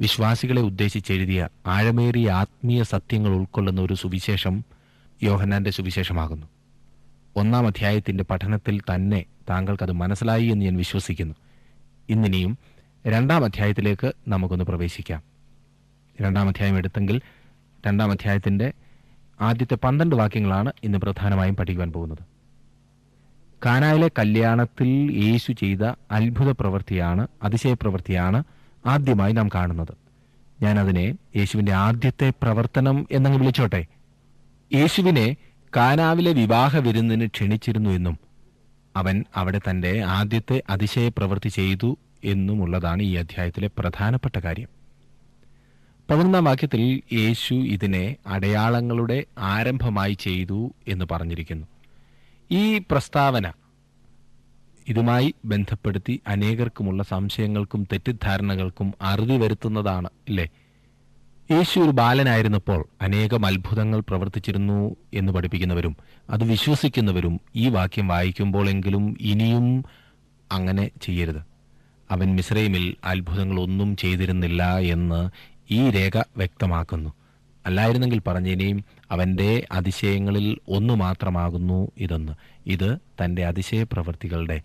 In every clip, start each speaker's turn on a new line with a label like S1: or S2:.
S1: വിശ്വാസികളെ ഉദ്ദേശിച്ചെഴുതിയ ആഴമേറിയ ആത്മീയ സത്യങ്ങൾ ഉൾക്കൊള്ളുന്ന ഒരു സുവിശേഷം യോഹന്നാന്റെ സുവിശേഷമാകുന്നു. 1-ാം അധ്യായത്തിന്റെ പഠനത്തിൽ തന്നെ താങ്കൾക്കത് മനസ്സിലായി എന്ന് ഞാൻ വിശ്വസിക്കുന്നു. ഇന്നിനിയും 2-ാം അധ്യായത്തിലേക്ക് നമുക്കൊന്ന് പ്രവേശിക്കാം. 2-ാം അധ്യായം എടുത്തെങ്കിൽ 2-ാം അധ്യായത്തിന്റെ ആദ്യത്തെ 12 വാക്യങ്ങളാണ് ഇന്ന് പ്രധാനമായും പഠിക്കുവാൻ പോകുന്നത്. കാനായിലെ കല്യാണത്തിൽ യേശു ചെയ്ത അത്ഭുത പ്രവൃത്തിയാണ്, അതിശയപ്രവൃത്തിയാണ് ആദ്യമായി നാം കാണുന്നത്. ഞാനതിനെ യേശുവിൻ്റെ ആദ്യത്തെ പ്രവർത്തനം എന്നങ്ങ് വിളിച്ചോട്ടെ. യേശുവിനെ കാനാവിലെ വിവാഹ വിരുന്നിന് ക്ഷണിച്ചിരുന്നു എന്നും അവൻ അവിടെ തൻ്റെ ആദ്യത്തെ അതിശയപ്രവൃത്തി ചെയ്തു എന്നുമുള്ളതാണ് ഈ അധ്യായത്തിലെ പ്രധാനപ്പെട്ട കാര്യം. 11-ാം വാക്യത്തിൽ യേശു ഇതിനെ അടയാളങ്ങളുടെ ആരംഭമായി ചെയ്തു എന്ന് പറഞ്ഞിരിക്കുന്നു. ഈ പ്രസ്താവന ഇതുമായി ബന്ധപ്പെടുത്തി അനേകർക്കുമുള്ള സംശയങ്ങൾക്കും തെറ്റിദ്ധാരണകൾക്കും അറുതി വരുത്തുന്നതാണ്, ഇല്ലേ? യേശു ഒരു ബാലനായിരുന്നപ്പോൾ അനേകം അത്ഭുതങ്ങൾ പ്രവർത്തിച്ചിരുന്നു എന്ന് പഠിപ്പിക്കുന്നവരും അത് വിശ്വസിക്കുന്നവരും ഈ വാക്യം വായിക്കുമ്പോഴെങ്കിലും ഇനിയും അങ്ങനെ ചെയ്യരുത്. അവൻ മിസ്രൈമിൽ അത്ഭുതങ്ങളൊന്നും ചെയ്തിരുന്നില്ല എന്ന് ഈ രേഖ വ്യക്തമാക്കുന്നു. അല്ലായിരുന്നെങ്കിൽ പറഞ്ഞേനെയും അവൻ്റെ അതിശയങ്ങളിൽ ഒന്നു മാത്രമാകുന്നു ഇതെന്ന്. ഇത് തൻ്റെ അതിശയ പ്രവൃത്തികളുടെ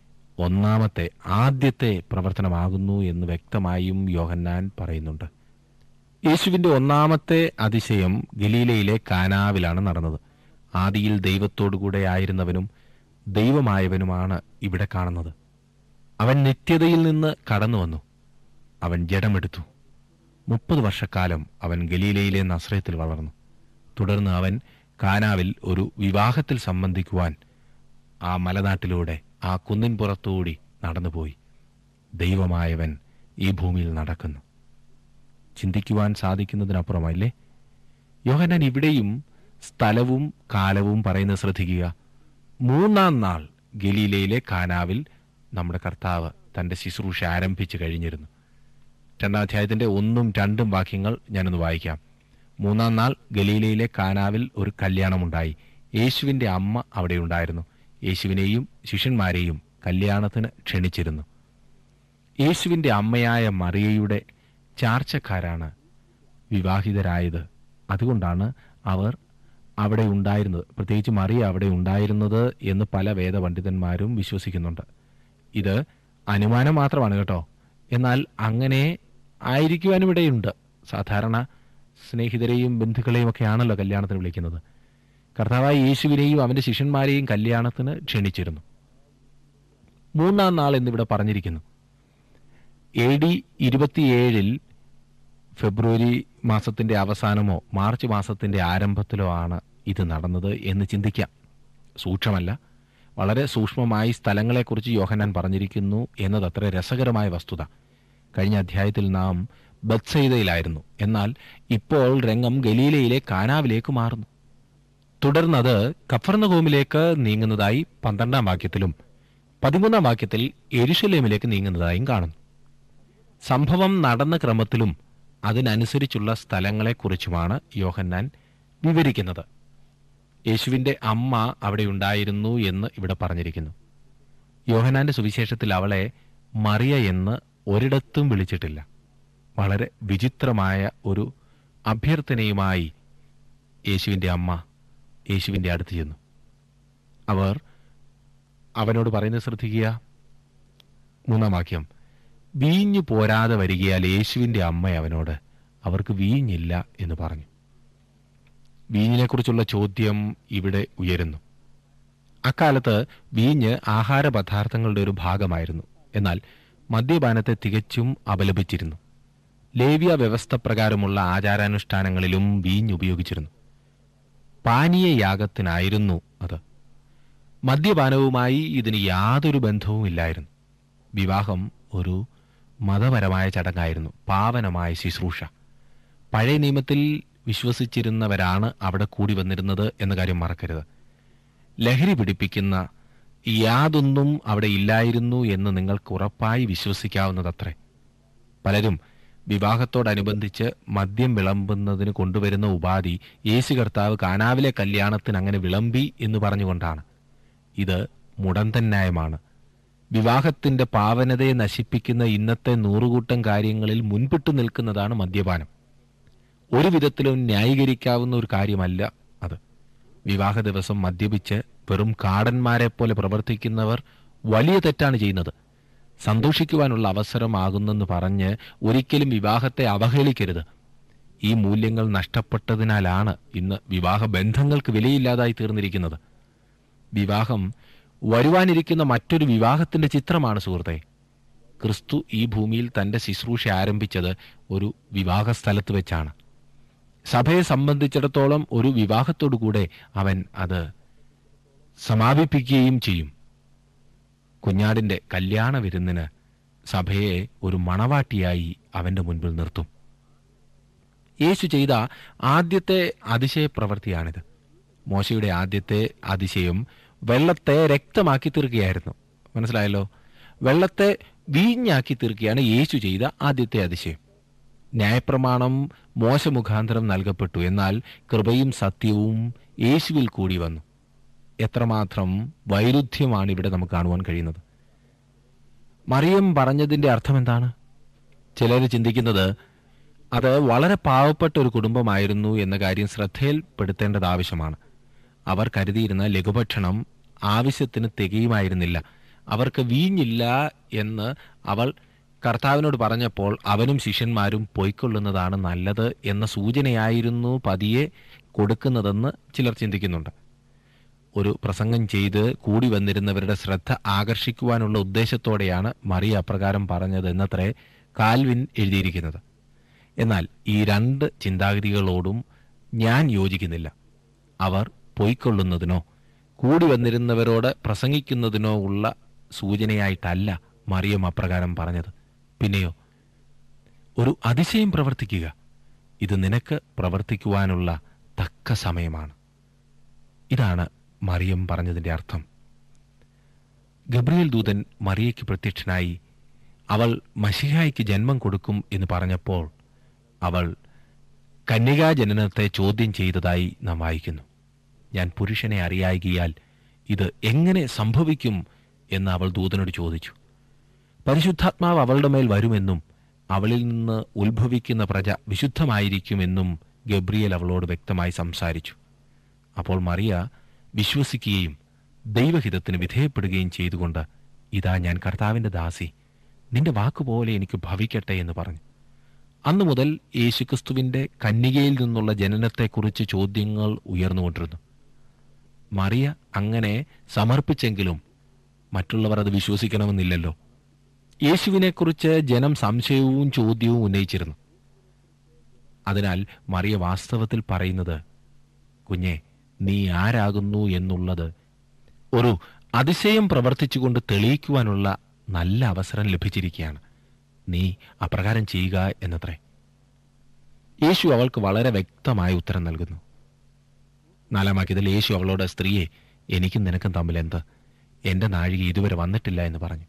S1: ആദ്യത്തെ പ്രവർത്തനമാകുന്നു എന്ന് വ്യക്തമായും യോഹന്നാൻ പറയുന്നുണ്ട്. യേശുവിൻ്റെ 1-ാമത്തെ അതിശയം ഗലീലയിലെ കാനാവിലാണ് നടന്നത്. ആദിയിൽ ദൈവത്തോടുകൂടെ ആയിരുന്നവനും ദൈവമായവനുമാണ് ഇവിടെ കാണുന്നത്. അവൻ നിത്യതയിൽ നിന്ന് കടന്നു വന്നു. അവൻ ജഡമെടുത്തു. 30 വർഷക്കാലം അവൻ ഗലീലയിലെ നസ്രയത്തിൽ വളർന്നു. തുടർന്ന് അവൻ കാനാവിൽ ഒരു വിവാഹത്തിൽ സംബന്ധിക്കുവാൻ ആ മലനാട്ടിലൂടെ, ആ കുന്നിൻ പുറത്തുകൂടി നടന്നുപോയി. ദൈവമായവൻ ഈ ഭൂമിയിൽ നടക്കുന്നു. ചിന്തിക്കുവാൻ സാധിക്കുന്നതിനപ്പുറമല്ലേ? യോഹന്നാൻ ഇവിടെയും സ്ഥലവും കാലവും പറയുന്നത് ശ്രദ്ധിക്കുക. 3-ാം നാൾ ഗലീലയിലെ കാനാവിൽ നമ്മുടെ കർത്താവ് തൻ്റെ ശുശ്രൂഷ ആരംഭിച്ചു കഴിഞ്ഞിരുന്നു. 2-ാം അധ്യായത്തിന്റെ 1-ഉം 2-ഉം വാക്യങ്ങൾ ഞാനൊന്ന് വായിക്കാം. 3-ാം നാൾ ഗലീലയിലെ കാനാവിൽ ഒരു കല്യാണമുണ്ടായി. യേശുവിൻ്റെ അമ്മ അവിടെ ഉണ്ടായിരുന്നു. യേശുവിനെയും ശിഷ്യന്മാരെയും കല്യാണത്തിന് ക്ഷണിച്ചിരുന്നു. യേശുവിൻ്റെ അമ്മയായ മറിയയുടെ ചാർച്ചക്കാരാണ് വിവാഹിതരായത്. അതുകൊണ്ടാണ് അവർ അവിടെ ഉണ്ടായിരുന്നത്, പ്രത്യേകിച്ച് മറിയ അവിടെ ഉണ്ടായിരുന്നത് എന്ന് പല വേദപണ്ഡിതന്മാരും വിശ്വസിക്കുന്നുണ്ട്. ഇത് അനുമാനം മാത്രമാണ് കേട്ടോ. എന്നാൽ അങ്ങനെ ആയിരിക്കുവാനും ഇടയുണ്ട്. സാധാരണ സ്നേഹിതരെയും ബന്ധുക്കളെയും ഒക്കെയാണല്ലോ കല്യാണത്തിന് വിളിക്കുന്നത്. കർത്താവായ യേശുവിനെയും അവൻ്റെ ശിഷ്യന്മാരെയും കല്യാണത്തിന് ക്ഷണിച്ചിരുന്നു. 3-ാം നാൾ എന്നിവിടെ പറഞ്ഞിരിക്കുന്നു. AD 27 ഫെബ്രുവരി മാസത്തിൻ്റെ അവസാനമോ മാർച്ച് മാസത്തിൻ്റെ ആരംഭത്തിലോ ആണ് ഇത് നടന്നത് എന്ന് ചിന്തിക്കാം. സൂക്ഷ്മമല്ല, വളരെ സൂക്ഷ്മമായി സ്ഥലങ്ങളെക്കുറിച്ച് യോഹന്നാൻ പറഞ്ഞിരിക്കുന്നു എന്നതത്ര രസകരമായ വസ്തുത. കഴിഞ്ഞ അധ്യായത്തിൽ നാം ബത്സയിദയിലായിരുന്നു. എന്നാൽ ഇപ്പോൾ രംഗം ഗലീലയിലെ കാനാവിലേക്ക് മാറുന്നു. തുടർന്നത് കഫർന്നഹൂമിലേക്ക് നീങ്ങുന്നതായി 12-ാം വാക്യത്തിലും 13-ാം വാക്യത്തിൽ യെരുശലേമിലേക്ക് നീങ്ങുന്നതായും കാണുന്നു. സംഭവം നടന്ന ക്രമത്തിലും അതിനനുസരിച്ചുള്ള സ്ഥലങ്ങളെക്കുറിച്ചുമാണ് യോഹന്നാൻ വിവരിക്കുന്നത്. യേശുവിൻ്റെ അമ്മ അവിടെ ഉണ്ടായിരുന്നു എന്ന് ഇവിടെ പറഞ്ഞിരിക്കുന്നു. യോഹന്നാന്റെ സുവിശേഷത്തിൽ അവളെ മറിയ എന്ന് ഒരിടത്തും വിളിച്ചിട്ടില്ല. വളരെ വിചിത്രമായ ഒരു അഭ്യർത്ഥനയുമായി യേശുവിൻ്റെ അമ്മ യേശുവിൻ്റെ അടുത്ത് ചെന്നു. അവർ അവനോട് പറയുന്നത് ശ്രദ്ധിക്കുക. 3-ാം വാക്യം, വീഞ്ഞു പോരാതെ വരികയാൽ യേശുവിൻ്റെ അമ്മ അവനോട്, അവർക്ക് വീഞ്ഞില്ല എന്ന് പറഞ്ഞു. വീഞ്ഞിനെക്കുറിച്ചുള്ള ചോദ്യം ഇവിടെ ഉയരുന്നു. അക്കാലത്ത് വീഞ്ഞ് ആഹാര പദാർത്ഥങ്ങളുടെ ഒരു ഭാഗമായിരുന്നു. എന്നാൽ മദ്യപാനത്തെ തികച്ചും അപലപിച്ചിരുന്നു. ലേവ്യ വ്യവസ്ഥ പ്രകാരമുള്ള ആചാരാനുഷ്ഠാനങ്ങളിലും വീഞ്ഞ് ഉപയോഗിച്ചിരുന്നു. പാനീയ യാഗത്തിനായിരുന്നു അത്. മദ്യപാനവുമായി ഇതിന് യാതൊരു ബന്ധവും ഇല്ലായിരുന്നു. വിവാഹം ഒരു മതപരമായ ചടങ്ങായിരുന്നു, പാവനമായ ശുശ്രൂഷ. പഴയ നിയമത്തിൽ വിശ്വസിച്ചിരുന്നവരാണ് അവിടെ കൂടി വന്നിരുന്നത് എന്ന കാര്യം മറക്കരുത്. ലഹരി പിടിപ്പിക്കുന്ന യാതൊന്നും അവിടെ ഇല്ലായിരുന്നു എന്ന് നിങ്ങൾക്ക് ഉറപ്പായി വിശ്വസിക്കാവുന്നതത്രേ. പലരും വിവാഹത്തോടനുബന്ധിച്ച് മദ്യം വിളമ്പുന്നതിന് കൊണ്ടുവരുന്ന ഉപാധി യേശു കർത്താവ് കാനാവിലെ കല്യാണത്തിന് അങ്ങനെ വിളമ്പി എന്ന് പറഞ്ഞുകൊണ്ടാണ്. ഇത് മുടന്തൻ ന്യായമാണ്. വിവാഹത്തിന്റെ പാവനതയെ നശിപ്പിക്കുന്ന ഇന്നത്തെ നൂറുകൂട്ടം കാര്യങ്ങളിൽ മുൻപിട്ട് നിൽക്കുന്നതാണ് മദ്യപാനം. ഒരു വിധത്തിലും ന്യായീകരിക്കാവുന്ന ഒരു കാര്യമല്ല അത്. വിവാഹ ദിവസം മദ്യപിച്ച് വെറും കാടന്മാരെ പോലെ പ്രവർത്തിക്കുന്നവർ വലിയ തെറ്റാണ് ചെയ്യുന്നത്. സന്തോഷിക്കുവാനുള്ള അവസരമാകുന്നെന്ന് പറഞ്ഞ് ഒരിക്കലും വിവാഹത്തെ അവഹേളിക്കരുത്. ഈ മൂല്യങ്ങൾ നഷ്ടപ്പെട്ടതിനാലാണ് ഇന്ന് വിവാഹ ബന്ധങ്ങൾക്ക് വിലയില്ലാതായി തീർന്നിരിക്കുന്നത്. വിവാഹം വരുവാനിരിക്കുന്ന മറ്റൊരു വിവാഹത്തിന്റെ ചിത്രമാണ് സുഹൃത്തെ. ക്രിസ്തു ഈ ഭൂമിയിൽ തന്റെ ശുശ്രൂഷ ആരംഭിച്ചത് ഒരു വിവാഹ സ്ഥലത്ത് വെച്ചാണ്. സഭയെ സംബന്ധിച്ചിടത്തോളം ഒരു വിവാഹത്തോടുകൂടെ അവൻ അത് സമാപിപ്പിക്കുകയും ചെയ്യും. കുഞ്ഞാടിന്റെ കല്യാണ വിരുന്നിന് സഭയെ ഒരു മണവാട്ടിയായി അവന്റെ മുൻപിൽ നിർത്തും. യേശു ചെയ്ത ആദ്യത്തെ അതിശയ പ്രവൃത്തിയാണിത്. മോശയുടെ ആദ്യത്തെ അതിശയം വെള്ളത്തെ രക്തമാക്കി തീർക്കുകയായിരുന്നു. മനസ്സിലായല്ലോ? വെള്ളത്തെ വീഞ്ഞാക്കി തീർക്കുകയാണ് യേശു ചെയ്ത ആദ്യത്തെ അതിശയം. ന്യായപ്രമാണം മോശ മുഖാന്തരം നൽകപ്പെട്ടു. എന്നാൽ കൃപയും സത്യവും യേശുവിൽ കൂടി വന്നു. എത്രമാത്രം വൈരുദ്ധ്യമാണ് ഇവിടെ നമുക്ക് കാണുവാൻ കഴിയുന്നത്. മറിയം പറഞ്ഞതിൻ്റെ അർത്ഥം എന്താണ്? ചിലർ ചിന്തിക്കുന്നത് അത് വളരെ പാവപ്പെട്ട ഒരു കുടുംബമായിരുന്നു എന്ന കാര്യം ശ്രദ്ധയിൽപ്പെടുത്തേണ്ടത് ആവശ്യമാണ്. അവർ കരുതിയിരുന്ന ലഘുഭക്ഷണം ആവശ്യത്തിന് തികയുമായിരുന്നില്ല. അവർക്ക് വീഞ്ഞില്ല എന്ന് അവൾ കർത്താവിനോട് പറഞ്ഞപ്പോൾ അവനും ശിഷ്യന്മാരും പൊയ്ക്കൊള്ളുന്നതാണ് നല്ലത് എന്ന സൂചനയായിരുന്നു പതിയെ കൊടുക്കുന്നതെന്ന് ചിലർ ചിന്തിക്കുന്നുണ്ട്. ഒരു പ്രസംഗം ചെയ്ത് കൂടി വന്നിരുന്നവരുടെ ശ്രദ്ധ ആകർഷിക്കുവാനുള്ള ഉദ്ദേശത്തോടെയാണ് മറിയ അപ്രകാരം പറഞ്ഞത് എന്നത്രേ കാൽവിൻ എഴുതിയിരിക്കുന്നത്. എന്നാൽ ഈ രണ്ട് ചിന്താഗതികളോടും ഞാൻ യോജിക്കുന്നില്ല. അവർ പൊയ്ക്കൊള്ളുന്നതിനോ കൂടി വന്നിരുന്നവരോട് പ്രസംഗിക്കുന്നതിനോ ഉള്ള സൂചനയായിട്ടല്ല മറിയം അപ്രകാരം പറഞ്ഞത്. പിന്നെയോ, ഒരു അതിശയം പ്രവർത്തിക്കുക. ഇത് നിനക്ക് പ്രവർത്തിക്കുവാനുള്ള തക്ക സമയമാണ്. ഇതാണ് മറിയം പറഞ്ഞതിൻ്റെ അർത്ഥം. ഗബ്രിയേൽ ദൂതൻ മറിയയ്ക്ക് പ്രത്യക്ഷനായി അവൾ മശിഹായ്ക്ക് ജന്മം കൊടുക്കും എന്ന് പറഞ്ഞപ്പോൾ അവൾ കന്യകാജനനത്തെ ചോദ്യം ചെയ്തതായി നാം വായിക്കുന്നു. ഞാൻ പുരുഷനെ അറിയായികയാൽ ഇത് എങ്ങനെ സംഭവിക്കും എന്ന് അവൾ ദൂതനോട് ചോദിച്ചു. പരിശുദ്ധാത്മാവ് അവളുടെ മേൽ വരുമെന്നും അവളിൽ നിന്ന് ഉത്ഭവിക്കുന്ന പ്രജ വിശുദ്ധമായിരിക്കുമെന്നും ഗബ്രിയേൽ അവളോട് വ്യക്തമായി സംസാരിച്ചു. അപ്പോൾ മറിയ വിശ്വസിക്കുകയും ദൈവഹിതത്തിന് വിധേയപ്പെടുകയും ചെയ്തുകൊണ്ട്, ഇതാ ഞാൻ കർത്താവിൻ്റെ ദാസി, നിന്റെ വാക്കുപോലെ എനിക്ക് ഭവിക്കട്ടെ എന്ന് പറഞ്ഞു. അന്നു മുതൽ യേശുക്രിസ്തുവിൻ്റെ കന്യകയിൽ നിന്നുള്ള ജനനത്തെക്കുറിച്ച് ചോദ്യങ്ങൾ ഉയർന്നുകൊണ്ടിരുന്നു. മറിയ അങ്ങനെ സമർപ്പിച്ചെങ്കിലും മറ്റുള്ളവർ അത് വിശ്വസിക്കണമെന്നില്ലല്ലോ. യേശുവിനെക്കുറിച്ച് ജനം സംശയവും ചോദ്യവും ഉന്നയിച്ചിരുന്നു. അതിനാൽ മറിയ വാസ്തവത്തിൽ പറയുന്നത്, കുഞ്ഞെ, നീ ആരാകുന്നു എന്നുള്ളത് ഒരു അതിശയം പ്രവർത്തിച്ചുകൊണ്ട് തെളിയിക്കുവാനുള്ള നല്ല അവസരം ലഭിച്ചിരിക്കുകയാണ്. നീ അപ്രകാരം ചെയ്യുക എന്നത്രേ. യേശു അവൾക്ക് വളരെ വ്യക്തമായ ഉത്തരം നൽകുന്നു. 4-ാം വാക്യത്തിൽ യേശു അവളോട്, സ്ത്രീയെ, എനിക്കും നിനക്കും തമ്മിൽ എന്ത്? എൻ്റെ നാഴിക ഇതുവരെ വന്നിട്ടില്ല എന്ന് പറഞ്ഞു.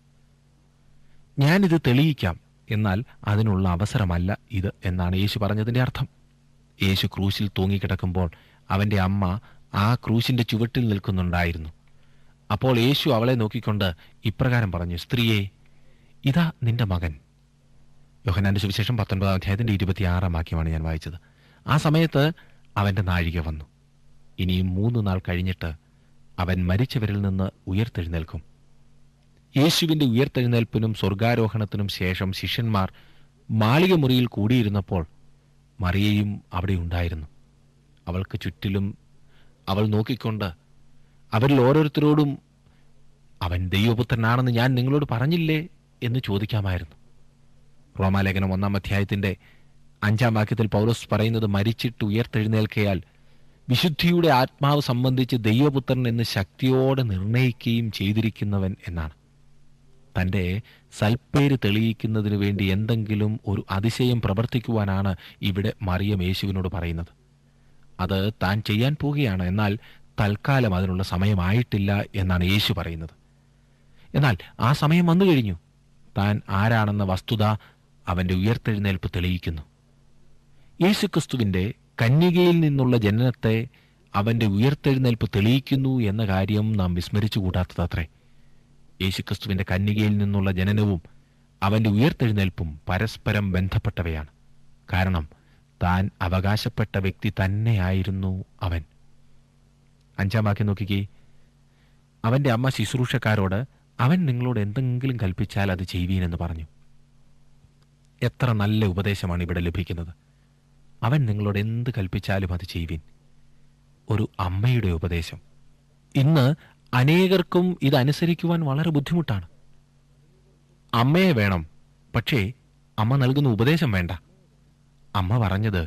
S1: ഞാനിത് തെളിയിക്കാം, എന്നാൽ അതിനുള്ള അവസരമല്ല ഇത് എന്നാണ് യേശു പറഞ്ഞതിൻ്റെ അർത്ഥം. യേശു ക്രൂശിൽ തൂങ്ങിക്കിടക്കുമ്പോൾ അവൻ്റെ അമ്മ ആ ക്രൂശിൻ്റെ ചുവട്ടിൽ നിൽക്കുന്നുണ്ടായിരുന്നു. അപ്പോൾ യേശു അവളെ നോക്കിക്കൊണ്ട് ഇപ്രകാരം പറഞ്ഞു, സ്ത്രീയെ, ഇതാ നിന്റെ മകൻ. യോഹന്നാന്റെ സുവിശേഷം 19-ാം അധ്യായത്തിൻ്റെ 26-ാം വാക്യമാണ് ഞാൻ വായിച്ചത്. ആ സമയത്ത് അവൻ്റെ നാഴിക വന്നു. ഇനിയും 3 നാൾ കഴിഞ്ഞിട്ട് അവൻ മരിച്ചവരിൽ നിന്ന് ഉയർത്തെഴുന്നേൽക്കും. യേശുവിൻ്റെ ഉയർത്തെഴുന്നേൽപ്പിനും സ്വർഗാരോഹണത്തിനും ശേഷം ശിഷ്യന്മാർ മാളിക മുറിയിൽ കൂടിയിരുന്നപ്പോൾ മറിയയും അവിടെ ഉണ്ടായിരുന്നു. അവൾക്ക് ചുറ്റിലും അവൾ നോക്കിക്കൊണ്ട് അവരിൽ ഓരോരുത്തരോടും, അവൻ ദൈവപുത്രനാണെന്ന് ഞാൻ നിങ്ങളോട് പറഞ്ഞില്ലേ എന്ന് ചോദിക്കാമായിരുന്നു. റോമാലേഖനം 1-ാം അധ്യായത്തിൻ്റെ 5-ാം വാക്യത്തിൽ പൗലോസ് പറയുന്നത്, മരിച്ചിട്ട് ഉയർത്തെഴുന്നേൽക്കയാൽ വിശുദ്ധിയുടെ ആത്മാവ് സംബന്ധിച്ച് ദൈവപുത്രൻ എന്ന് ശക്തിയോടെ നിർണയിക്കുകയും ചെയ്തിരിക്കുന്നവൻ എന്നാണ്. തൻ്റെ സൽപ്പേര് തെളിയിക്കുന്നതിന് വേണ്ടി എന്തെങ്കിലും ഒരു അതിശയം പ്രവർത്തിക്കുവാനാണ് ഇവിടെ മറിയം യേശുവിനോട് പറയുന്നത്. അത് താൻ ചെയ്യാൻ പോവുകയാണ്, എന്നാൽ തൽക്കാലം അതിനുള്ള സമയമായിട്ടില്ല എന്നാണ് യേശു പറയുന്നത്. എന്നാൽ ആ സമയം വന്നു കഴിഞ്ഞു. താൻ ആരാണെന്ന വസ്തുത അവൻ്റെ ഉയർത്തെഴുന്നേൽപ്പ് തെളിയിക്കുന്നു. യേശുക്രിസ്തുവിൻ്റെ കന്യകയിൽ നിന്നുള്ള ജനനത്തെ അവൻ്റെ ഉയർത്തെഴുന്നേൽപ്പ് തെളിയിക്കുന്നു എന്ന കാര്യം നാം വിസ്മരിച്ചുകൂടാത്തതത്രേ. യേശുക്രിസ്തുവിന്റെ കന്യകയിൽ നിന്നുള്ള ജനനവും അവന്റെ ഉയർത്തെഴുന്നേൽപ്പും പരസ്പരം ബന്ധപ്പെട്ടവയാണ്. കാരണം താൻ അവകാശപ്പെട്ട വ്യക്തി തന്നെയായിരുന്നു അവൻ. 5-ാം വാക്യം നോക്കിക്കേ. അവന്റെ അമ്മ ശുശ്രൂഷക്കാരോട്, അവൻ നിങ്ങളോട് എന്തെങ്കിലും കൽപ്പിച്ചാൽ അത് ചെയ്യുവീനെന്ന് പറഞ്ഞു. എത്ര നല്ല ഉപദേശമാണ് ഇവിടെ ലഭിക്കുന്നത്. അവൻ നിങ്ങളോട് എന്ത് കൽപ്പിച്ചാലും അത് ചെയ്യുവീൻ. ഒരു അമ്മയുടെ ഉപദേശം. ഇന്ന് അനേകർക്കും ഇതനുസരിക്കുവാൻ വളരെ ബുദ്ധിമുട്ടാണ്. അമ്മയെ വേണം, പക്ഷേ അമ്മ നൽകുന്ന ഉപദേശം വേണ്ട. അമ്മ പറഞ്ഞത്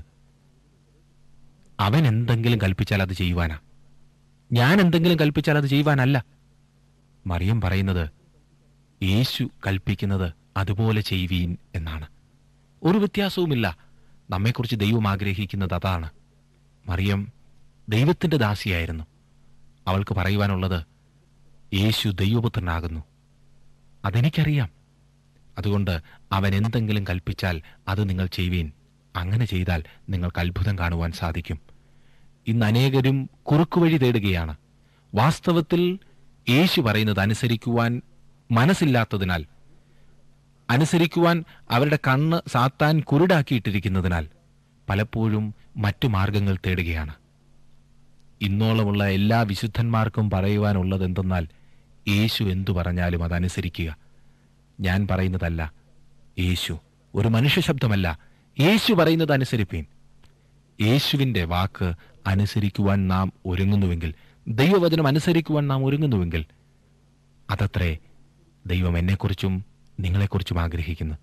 S1: അവൻ എന്തെങ്കിലും കൽപ്പിച്ചാൽ അത് ചെയ്യുവാനാ, ഞാൻ എന്തെങ്കിലും കൽപ്പിച്ചാൽ അത് ചെയ്യുവാനല്ല. മറിയം പറയുന്നത് യേശു കൽപ്പിക്കുന്നത് അതുപോലെ ചെയ്യുവീൻ എന്നാണ്. ഒരു വ്യത്യാസവുമില്ല. നമ്മെക്കുറിച്ച് ദൈവം ആഗ്രഹിക്കുന്നത് അതാണ്. മറിയം ദൈവത്തിൻ്റെ ദാസിയായിരുന്നു. അവൾക്ക് പറയുവാനുള്ളത് യേശു ദൈവപുത്രനാകുന്നു. അതെനിക്കറിയാം. അതുകൊണ്ട് അവൻ എന്തെങ്കിലും കൽപ്പിച്ചാൽ അത് നിങ്ങൾ ചെയ്യുവീൻ. അങ്ങനെ ചെയ്താൽ നിങ്ങൾക്ക് അത്ഭുതം കാണുവാൻ സാധിക്കും. ഇന്ന് അനേകരും കുറുക്കുവഴി തേടുകയാണ്. വാസ്തവത്തിൽ യേശു പറയുന്നത് അനുസരിക്കുവാൻ മനസ്സില്ലാത്തതിനാൽ, അനുസരിക്കുവാൻ അവരുടെ കണ്ണ് സാത്താൻ കുരുടാക്കിയിട്ടിരിക്കുന്നതിനാൽ പലപ്പോഴും മറ്റു മാർഗങ്ങൾ തേടുകയാണ്. ഇന്നോളമുള്ള എല്ലാ വിശുദ്ധന്മാർക്കും പറയുവാനുള്ളത് എന്തെന്നാൽ, യേശു എന്തു പറഞ്ഞാലും അതനുസരിക്കുക. ഞാൻ പറയുന്നതല്ല, യേശു ഒരു മനുഷ്യ ശബ്ദമല്ല. യേശു പറയുന്നത് അനുസരിപ്പീൻ. യേശുവിൻ്റെ വാക്ക് അനുസരിക്കുവാൻ നാം ഒരുങ്ങുന്നുവെങ്കിൽ, ദൈവവചനം അനുസരിക്കുവാൻ നാം ഒരുങ്ങുന്നുവെങ്കിൽ, അതത്രേ ദൈവം എന്നെക്കുറിച്ചും നിങ്ങളെക്കുറിച്ചും ആഗ്രഹിക്കുന്നു.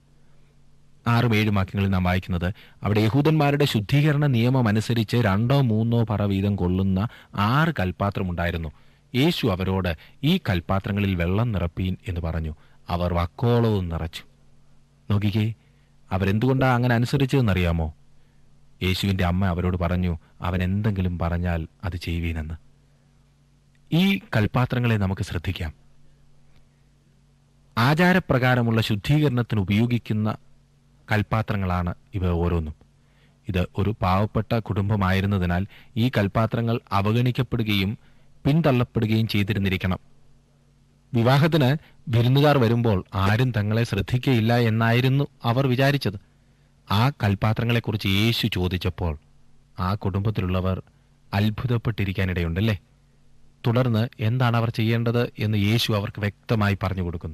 S1: 6-7 വാക്യങ്ങളിൽ നാം വായിക്കുന്നത്, അവിടെ യഹൂദന്മാരുടെ ശുദ്ധീകരണ നിയമം അനുസരിച്ച് 2-3 പറ വീതം കൊള്ളുന്ന 6 കൽപ്പാത്രമുണ്ടായിരുന്നു. യേശു അവരോട്, ഈ കൽപ്പാത്രങ്ങളിൽ വെള്ളം നിറപ്പീൻ എന്ന് പറഞ്ഞു. അവർ വക്കോളവും നിറച്ചു. നോക്കിക്കേ, അവരെന്തുകൊണ്ടാണ് അങ്ങനെ അനുസരിച്ചതെന്നറിയാമോ? യേശുവിൻ്റെ അമ്മ അവരോട് പറഞ്ഞു, അവൻ എന്തെങ്കിലും പറഞ്ഞാൽ അത് ചെയ്യുവീനെന്ന്. ഈ കൽപ്പാത്രങ്ങളെ നമുക്ക് ശ്രദ്ധിക്കാം. ആചാരപ്രകാരമുള്ള ശുദ്ധീകരണത്തിന് ഉപയോഗിക്കുന്ന കൽപ്പാത്രങ്ങളാണ് ഇവ ഓരോന്നും. ഇത് ഒരു പാവപ്പെട്ട കുടുംബമായിരുന്നതിനാൽ ഈ കൽപ്പാത്രങ്ങൾ അവഗണിക്കപ്പെടുകയും പിന്തള്ളപ്പെടുകയും ചെയ്തിരുന്നിരിക്കണം. വിവാഹത്തിന് വിരുന്നുകാർ വരുമ്പോൾ ആരും തങ്ങളെ ശ്രദ്ധിക്കയില്ല എന്നായിരുന്നു അവർ വിചാരിച്ചത്. ആ കൽപ്പാത്രങ്ങളെക്കുറിച്ച് യേശു ചോദിച്ചപ്പോൾ ആ കുടുംബത്തിലുള്ളവർ അത്ഭുതപ്പെട്ടിരിക്കാനിടയുണ്ടല്ലേ. തുടർന്ന് എന്താണ് അവർ ചെയ്യേണ്ടത് എന്ന് യേശു അവർക്ക് വ്യക്തമായി പറഞ്ഞു കൊടുക്കുന്നു.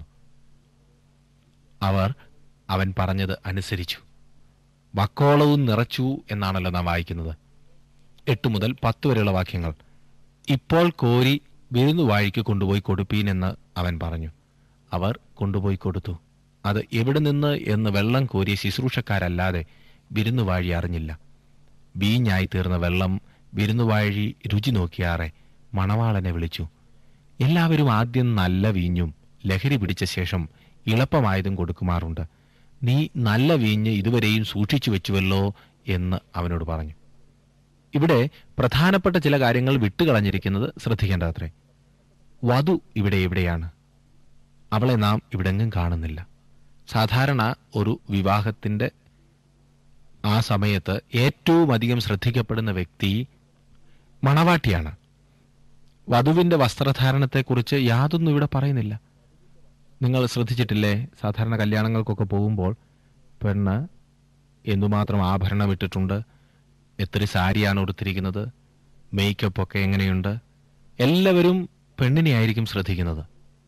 S1: അവൻ പറഞ്ഞത് അനുസരിച്ചു. വക്കോളവും നിറച്ചു എന്നാണല്ലോ നാം വായിക്കുന്നത്. 8 മുതൽ 10 വരെയുള്ള വാക്യങ്ങൾ. ഇപ്പോൾ കോരി വിരുന്നുവാഴിക്ക് കൊണ്ടുപോയി കൊടുപ്പീനെന്ന് അവൻ പറഞ്ഞു. അവർ കൊണ്ടുപോയി കൊടുത്തു. അത് എവിടെ നിന്ന് എന്ന് വെള്ളം കോരിയ ശുശ്രൂഷക്കാരല്ലാതെ വിരുന്നുവാഴി അറിഞ്ഞില്ല. വീഞ്ഞായി തീർന്ന വെള്ളം വിരുന്നുവാഴി രുചി നോക്കിയാറെ മണവാളനെ വിളിച്ചു. എല്ലാവരും ആദ്യം നല്ല വീഞ്ഞും ലഹരി പിടിച്ച ശേഷം ഇളപ്പമായതും കൊടുക്കുമാറുണ്ട്. നീ നല്ല വീഞ്ഞ് ഇതുവരെയും സൂക്ഷിച്ചു വെച്ചുവല്ലോ എന്ന് അവനോട് പറഞ്ഞു. ഇവിടെ പ്രധാനപ്പെട്ട ചില കാര്യങ്ങൾ വിട്ടുകളഞ്ഞിരിക്കുന്നത് ശ്രദ്ധിക്കേണ്ടത്രേ. വധു ഇവിടെ എവിടെയാണ്? അവളെ നാം ഇവിടെങ്ങും കാണുന്നില്ല. സാധാരണ ഒരു വിവാഹത്തിൻ്റെ ആ സമയത്ത് ഏറ്റവും അധികം ശ്രദ്ധിക്കപ്പെടുന്ന വ്യക്തി മണവാട്ടിയാണ്. വധുവിൻ്റെ വസ്ത്രധാരണത്തെക്കുറിച്ച് യാതൊന്നും ഇവിടെ പറയുന്നില്ല. നിങ്ങൾ ശ്രദ്ധിച്ചിട്ടില്ലേ? സാധാരണ കല്യാണങ്ങൾക്കൊക്കെ പോകുമ്പോൾ പെണ്ണ് എന്തുമാത്രം ആഭരണം ഇട്ടിട്ടുണ്ട്, എത്ര സാരിയാണ് ഉടുത്തിരിക്കുന്നത്, മേക്കപ്പൊക്കെ എങ്ങനെയുണ്ട്, എല്ലാവരും പെണ്ണിനെ ആയിരിക്കും ശ്രദ്ധിക്കുന്നത്.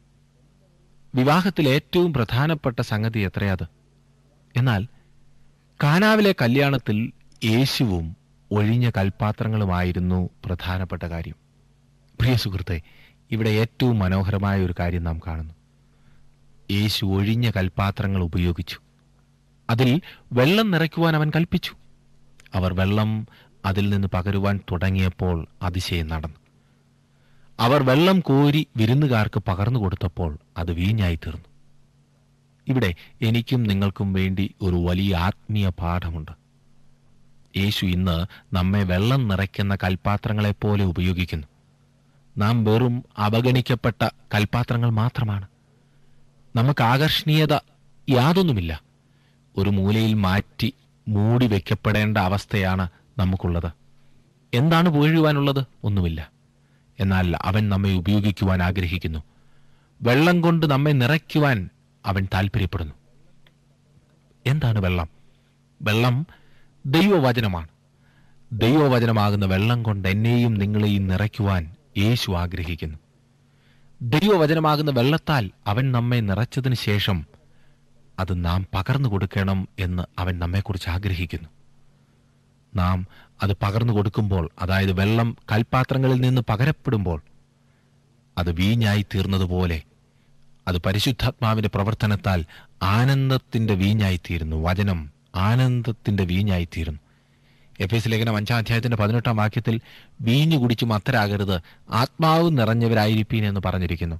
S1: വിവാഹത്തിൽ ഏറ്റവും പ്രധാനപ്പെട്ട സംഗതി എത്രയത്? എന്നാൽ കാനാവിലെ കല്യാണത്തിൽ യേശുവും ഒഴിഞ്ഞ കൽപ്പാത്രങ്ങളുമായിരുന്നു പ്രധാനപ്പെട്ട കാര്യം. പ്രിയ സുഹൃത്തെ, ഇവിടെ ഏറ്റവും മനോഹരമായ ഒരു കാര്യം നാം കാണുന്നു. യേശു ഒഴിഞ്ഞ കൽപ്പാത്രങ്ങൾ ഉപയോഗിച്ചു. അതിൽ വെള്ളം നിറയ്ക്കുവാൻ അവൻ കൽപ്പിച്ചു. അവർ വെള്ളം അതിൽ നിന്ന് പകരുവാൻ തുടങ്ങിയപ്പോൾ അതിശയം നടന്നു. അവർ വെള്ളം കോരി വിരുന്നുകാർക്ക് പകർന്നു കൊടുത്തപ്പോൾ അത് വീഞ്ഞായി തീർന്നു. ഇവിടെ എനിക്കും നിങ്ങൾക്കും വേണ്ടി ഒരു വലിയ ആത്മീയ പാഠമുണ്ട്. യേശു ഇന്ന് നമ്മെ വെള്ളം നിറയ്ക്കുന്ന കൽപ്പാത്രങ്ങളെപ്പോലെ ഉപയോഗിക്കുന്നു. നാം വെറും അവഗണിക്കപ്പെട്ട കൽപ്പാത്രങ്ങൾ മാത്രമാണ്. നമുക്ക് ആകർഷണീയത യാതൊന്നുമില്ല. ഒരു മൂലയിൽ മാറ്റി മൂടി വയ്ക്കപ്പെടേണ്ട അവസ്ഥയാണ് നമുക്കുള്ളത്. എന്താണ് പുകഴുവാനുള്ളത്? ഒന്നുമില്ല. എന്നാൽ അവൻ നമ്മെ ഉപയോഗിക്കുവാൻ ആഗ്രഹിക്കുന്നു. വെള്ളം കൊണ്ട് നമ്മെ നിറയ്ക്കുവാൻ അവൻ താല്പര്യപ്പെടുന്നു. എന്താണ് വെള്ളം? വെള്ളം ദൈവവചനമാണ്. ദൈവവചനമാകുന്ന വെള്ളം കൊണ്ട് എന്നെയും നിങ്ങളെയും നിറയ്ക്കുവാൻ യേശു ആഗ്രഹിക്കുന്നു. ദൈവവചനമാകുന്ന വെള്ളത്താൽ അവൻ നമ്മെ നിറച്ചതിന് ശേഷം അത് നാം പകർന്നു കൊടുക്കണം എന്ന് അവൻ നമ്മെക്കുറിച്ച് ആഗ്രഹിക്കുന്നു. നാം അത് പകർന്നു കൊടുക്കുമ്പോൾ, അതായത് വെള്ളം കൽപ്പാത്രങ്ങളിൽ നിന്ന് പകരപ്പെടുമ്പോൾ, അത് വീഞ്ഞായി തീർന്നതുപോലെ അത് പരിശുദ്ധാത്മാവിന്റെ പ്രവർത്തനത്താൽ ആനന്ദത്തിന്റെ വീഞ്ഞായിത്തീരുന്നു. വചനം ആനന്ദത്തിന്റെ വീഞ്ഞായിത്തീരുന്നു. എഫേസ്യ ലേഖനം 5:18 വീഞ്ഞു കുടിച്ചു മത്തരാകരുത്, ആത്മാവ് നിറഞ്ഞവരായിരിപ്പീൻ എന്ന് പറഞ്ഞിരിക്കുന്നു.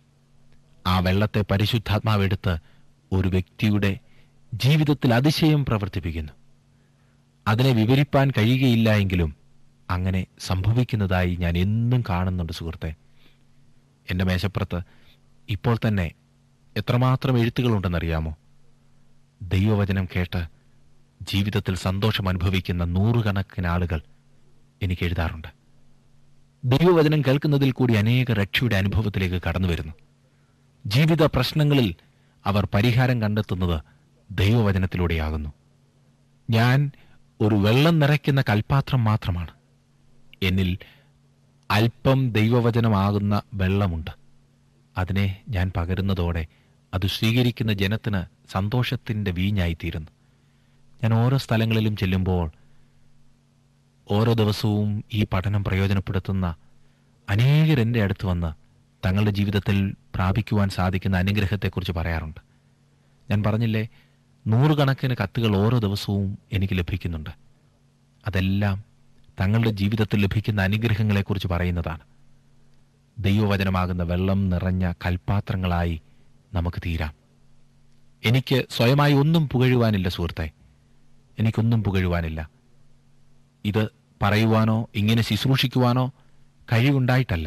S1: ആ വെള്ളത്തെ പരിശുദ്ധാത്മാവെടുത്ത് ഒരു വ്യക്തിയുടെ ജീവിതത്തിൽ അതിശയം പ്രവർത്തിപ്പിക്കുന്നു. അതിനെ വിവരിപ്പാൻ കഴിയുകയില്ല എങ്കിലും അങ്ങനെ സംഭവിക്കുന്നതായി ഞാൻ എന്നും കാണുന്നുണ്ട് സുഹൃത്തെ. എൻ്റെ മേശപ്പുറത്ത് ഇപ്പോൾ തന്നെ എത്രമാത്രം എഴുത്തുകളുണ്ടെന്നറിയാമോ? ദൈവവചനം കേട്ട് ജീവിതത്തിൽ സന്തോഷം അനുഭവിക്കുന്ന നൂറുകണക്കിന് ആളുകൾ എനിക്ക് എഴുതാറുണ്ട്. ദൈവവചനം കേൾക്കുന്നതിൽ കൂടി അനേക രക്ഷയുടെ അനുഭവത്തിലേക്ക് കടന്നു വരുന്നു. ജീവിത പ്രശ്നങ്ങളിൽ അവർ പരിഹാരം കണ്ടെത്തുന്നത് ദൈവവചനത്തിലൂടെയാകുന്നു. ഞാൻ ഒരു വെള്ളം നിറയ്ക്കുന്ന കൽപ്പാത്രം മാത്രമാണ്. എന്നിൽ അല്പം ദൈവവചനമാകുന്ന വെള്ളമുണ്ട്. അതിനെ ഞാൻ പകരുന്നതോടെ അത് സ്വീകരിക്കുന്ന ജനത്തിന് സന്തോഷത്തിൻ്റെ വീഞ്ഞായിത്തീരുന്നു. ഞാൻ ഓരോ സ്ഥലങ്ങളിലും ചെല്ലുമ്പോൾ ഓരോ ദിവസവും ഈ പഠനം പ്രയോജനപ്പെടുത്തുന്ന അനേകർ എൻ്റെ അടുത്ത് വന്ന് തങ്ങളുടെ ജീവിതത്തിൽ പ്രാപിക്കുവാൻ സാധിക്കുന്ന അനുഗ്രഹത്തെക്കുറിച്ച് പറയാറുണ്ട്. ഞാൻ പറഞ്ഞില്ലേ, നൂറുകണക്കിന് കത്തുകൾ ഓരോ ദിവസവും എനിക്ക് ലഭിക്കുന്നുണ്ട്. അതെല്ലാം തങ്ങളുടെ ജീവിതത്തിൽ ലഭിക്കുന്ന അനുഗ്രഹങ്ങളെക്കുറിച്ച് പറയുന്നതാണ്. ദൈവവചനമാകുന്ന വെള്ളം നിറഞ്ഞ കൽപ്പാത്രങ്ങളായി നമുക്ക് തീരാം. എനിക്ക് സ്വയമായി ഒന്നും പുകഴുവാനില്ല സുഹൃത്തെ, എനിക്കൊന്നും പുകഴുവാനില്ല. ഇത് പറയുവാനോ ഇങ്ങനെ ശുശ്രൂഷിക്കുവാനോ കഴിവുണ്ടായിട്ടല്ല.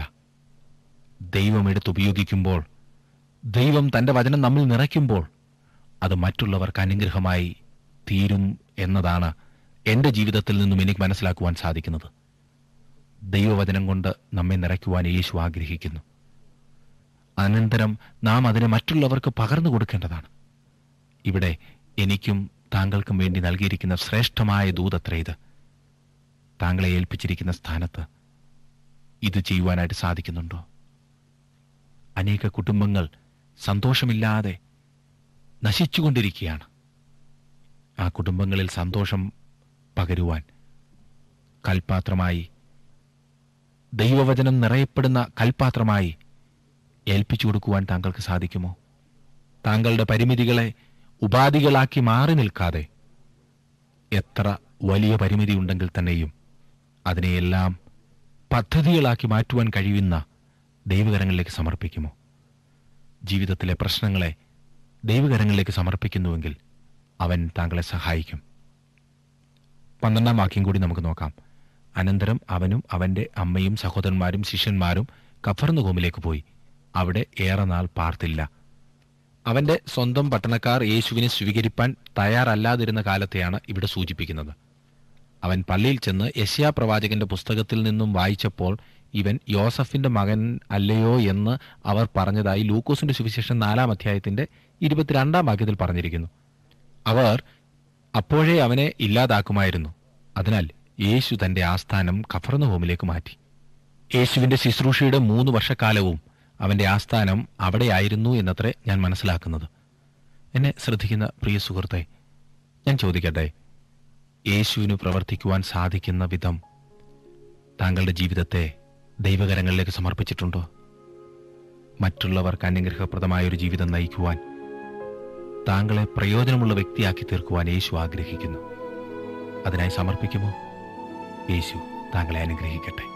S1: ദൈവം എടുത്തുപയോഗിക്കുമ്പോൾ, ദൈവം തൻ്റെ വചനം നമ്മിൽ നിറയ്ക്കുമ്പോൾ അത് മറ്റുള്ളവർക്ക് അനുഗ്രഹമായി തീരും എന്നതാണ് എൻ്റെ ജീവിതത്തിൽ നിന്നും എനിക്ക് മനസ്സിലാക്കുവാൻ സാധിക്കുന്നത്. ദൈവവചനം കൊണ്ട് നമ്മെ നിറയ്ക്കുവാൻ യേശു ആഗ്രഹിക്കുന്നു. അനന്തരം നാം അതിനെ മറ്റുള്ളവർക്ക് പകർന്നു കൊടുക്കേണ്ടതാണ്. ഇവിടെ എനിക്കും താങ്കൾക്കും വേണ്ടി നൽകിയിരിക്കുന്ന ശ്രേഷ്ഠമായ ദൂതത്രേ ഇത്. താങ്കളെ ഏൽപ്പിച്ചിരിക്കുന്ന സ്ഥാനത്ത് ഇത് ചെയ്യുവാനായിട്ട് സാധിക്കുന്നുണ്ടോ? അനേക കുടുംബങ്ങൾ സന്തോഷമില്ലാതെ നശിച്ചുകൊണ്ടിരിക്കുകയാണ്. ആ കുടുംബങ്ങളിൽ സന്തോഷം പകരുവാൻ കൽപ്പാത്രമായി, ദൈവവചനം നിറയപ്പെടുന്ന കൽപ്പാത്രമായി ഏൽപ്പിച്ചു കൊടുക്കുവാൻ താങ്കൾക്ക് സാധിക്കുമോ? താങ്കളുടെ പരിമിതികളെ ഉപാധികളാക്കി മാറി നിൽക്കാതെ, എത്ര വലിയ പരിമിതി ഉണ്ടെങ്കിൽ തന്നെയും അതിനെയെല്ലാം പദ്ധതികളാക്കി മാറ്റുവാൻ കഴിയുന്ന ദൈവകരങ്ങളിലേക്ക് സമർപ്പിക്കുമോ? ജീവിതത്തിലെ പ്രശ്നങ്ങളെ ദൈവകരങ്ങളിലേക്ക് സമർപ്പിക്കുന്നുവെങ്കിൽ അവൻ താങ്കളെ സഹായിക്കും. 12-ാം വാക്യം കൂടി നമുക്ക് നോക്കാം. അനന്തരം അവനും അവൻ്റെ അമ്മയും സഹോദരന്മാരും ശിഷ്യന്മാരും കഫർന്നഹൂമിലേക്ക് പോയി. അവിടെ ഏറെ നാൾ പാർത്തില്ല. അവൻ്റെ സ്വന്തം പട്ടണക്കാർ യേശുവിനെ സ്വീകരിപ്പാൻ തയ്യാറല്ലാതിരുന്ന കാലത്തെയാണ് ഇവിടെ സൂചിപ്പിക്കുന്നത്. അവൻ പള്ളിയിൽ ചെന്ന് യെശയ്യാ പ്രവാചകന്റെ പുസ്തകത്തിൽ നിന്നും വായിച്ചപ്പോൾ ഇവൻ യോസഫിന്റെ മകൻ അല്ലയോ എന്ന് അവർ പറഞ്ഞതായി ലൂക്കോസിന്റെ സുവിശേഷം 4-ാം അധ്യായത്തിന്റെ 22-ാം വാക്യത്തിൽ പറഞ്ഞിരിക്കുന്നു. അവർ അപ്പോഴേ അവനെ ഇല്ലാതാക്കുമായിരുന്നു. അതിനാൽ യേശു തന്റെ ആസ്ഥാനം കഫർന്നഹൂമിലേക്ക് മാറ്റി. യേശുവിന്റെ ശുശ്രൂഷയുടെ 3 വർഷക്കാലവും അവന്റെ ആസ്ഥാനം അവിടെയായിരുന്നു എന്നത്രേ ഞാൻ മനസ്സിലാക്കുന്നത്. എന്നെ ശ്രദ്ധിക്കുന്ന പ്രിയ സുഹൃത്തെ, ഞാൻ ചോദിക്കട്ടെ, യേശുവിന് പ്രവർത്തിക്കുവാൻ സാധിക്കുന്ന വിധം താങ്കളുടെ ജീവിതത്തെ ദൈവകരങ്ങളിലേക്ക് സമർപ്പിച്ചിട്ടുണ്ടോ? മറ്റുള്ളവർക്ക് അനുഗ്രഹപ്രദമായൊരു ജീവിതം നയിക്കുവാൻ, താങ്കളെ പ്രയോജനമുള്ള വ്യക്തിയാക്കി തീർക്കുവാൻ യേശു ആഗ്രഹിക്കുന്നു. അതിനായി സമർപ്പിക്കുമോ? യേശു താങ്കളെ അനുഗ്രഹിക്കട്ടെ.